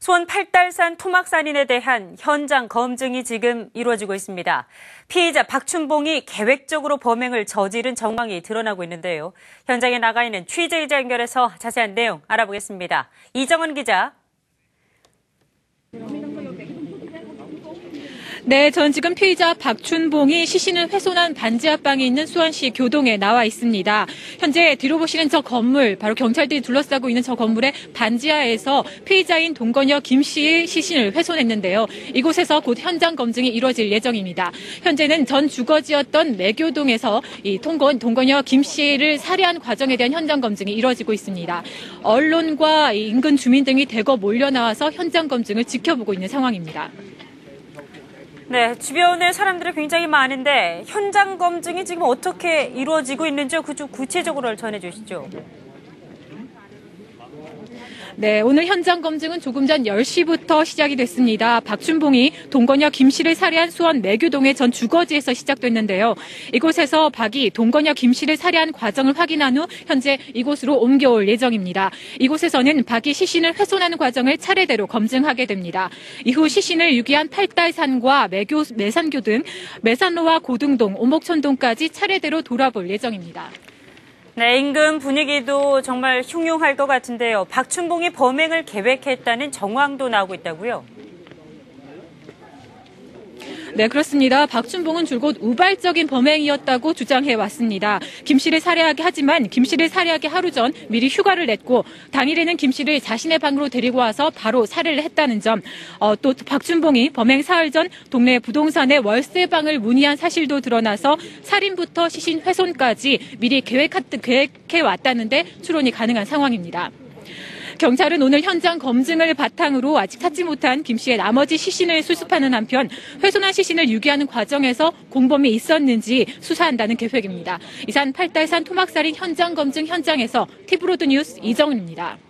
수원 팔달산 토막살인에 대한 현장 검증이 지금 이루어지고 있습니다. 피의자 박춘봉이 계획적으로 범행을 저지른 정황이 드러나고 있는데요. 현장에 나가 있는 취재기자 연결해서 자세한 내용 알아보겠습니다. 이정은 기자. 네, 전 지금 피의자 박춘봉이 시신을 훼손한 반지 앞방에 있는 수원시 교동에 나와 있습니다. 현재 뒤로 보시는 저 건물, 바로 경찰들이 둘러싸고 있는 저 건물의 반지하에서 피의자인 동건여 김 씨의 시신을 훼손했는데요. 이곳에서 곧 현장 검증이 이루어질 예정입니다. 현재는 전 주거지였던 매교동에서 이 동건여 김 씨를 살해한 과정에 대한 현장 검증이 이루어지고 있습니다. 언론과 인근 주민 등이 대거 몰려 나와서 현장 검증을 지켜보고 있는 상황입니다. 네, 주변에 사람들이 굉장히 많은데 현장 검증이 지금 어떻게 이루어지고 있는지 좀 구체적으로 전해 주시죠. 네, 오늘 현장 검증은 조금 전 10시부터 시작이 됐습니다. 박춘봉이 동건여 김 씨를 살해한 수원 매교동의 전 주거지에서 시작됐는데요. 이곳에서 박이 동건여 김 씨를 살해한 과정을 확인한 후 현재 이곳으로 옮겨올 예정입니다. 이곳에서는 박이 시신을 훼손하는 과정을 차례대로 검증하게 됩니다. 이후 시신을 유기한 팔달산과 매산교 등 매산로와 고등동, 오목천동까지 차례대로 돌아볼 예정입니다. 네, 인근 분위기도 정말 흉흉할 것 같은데요. 박춘봉이 범행을 계획했다는 정황도 나오고 있다고요? 네, 그렇습니다. 박춘봉은 줄곧 우발적인 범행이었다고 주장해 왔습니다. 김 씨를 살해하게 하지만 김 씨를 살해하기 하루 전 미리 휴가를 냈고 당일에는 김 씨를 자신의 방으로 데리고 와서 바로 살해를 했다는 점, 또 박춘봉이 범행 사흘 전 동네 부동산의 월세방을 문의한 사실도 드러나서 살인부터 시신 훼손까지 미리 계획해 왔다는데 추론이 가능한 상황입니다. 경찰은 오늘 현장 검증을 바탕으로 아직 찾지 못한 김 씨의 나머지 시신을 수습하는 한편 훼손한 시신을 유기하는 과정에서 공범이 있었는지 수사한다는 계획입니다. 이상 팔달산 토막살인 현장 검증 현장에서 티브로드 뉴스 이정은입니다.